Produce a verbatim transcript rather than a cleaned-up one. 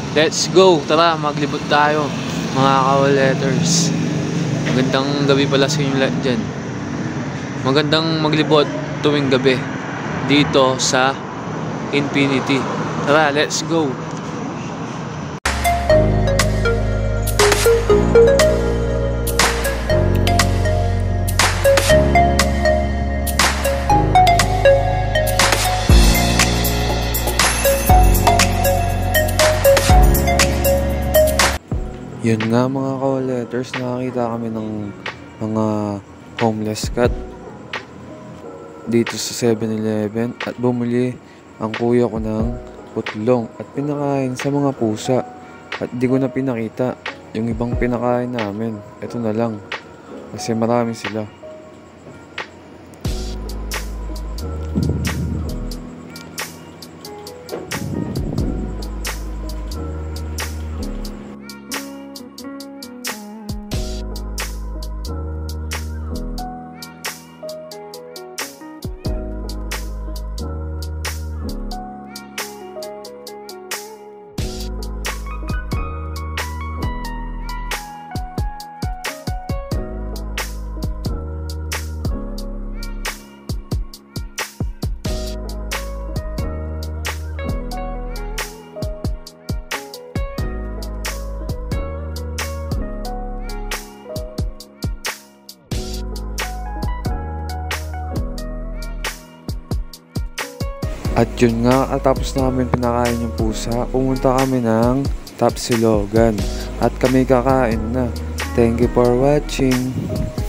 Let's go! Tara, maglibot tayo mga ka-letters. Magandang gabi pala sa inyo lahat dyan. Magandang maglibot tuwing gabi dito sa Infinity. Tara, let's go! Yun nga mga ka-letters, nakakita kami ng mga homeless cat dito sa seven eleven at bumili ang kuya ko ng putlong at pinakain sa mga pusa at di ko na pinakita yung ibang pinakain namin. Ito na lang kasi marami sila. At yun nga, at tapos namin pinakain yung pusa, pumunta kami ng Tapsilogan at kami kakain na. Thank you for watching.